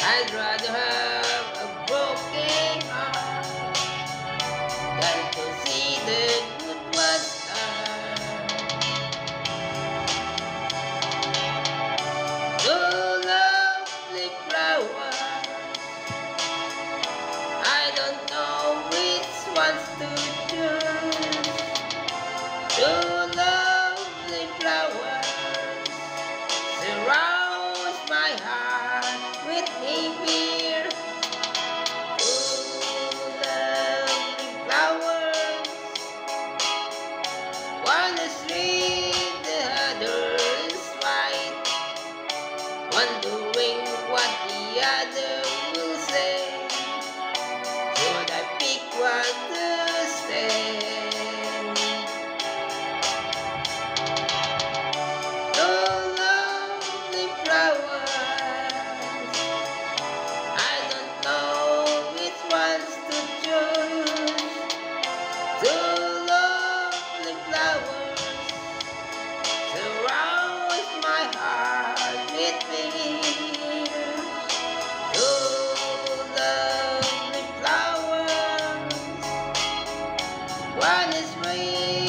I'd rather have a broken heart than to see the good ones are. Two lovely flowers, I don't know which ones to choose. Two lovely flowers surrounds my heart with fear. Two lovely flowers, one is red, the other is white, wondering what the other will say. Should I pick one to stay? Two lovely flowers, I don't know which ones to choose. Two lovely flowers surrounds my heart with fear. Two lovely flowers, one is red,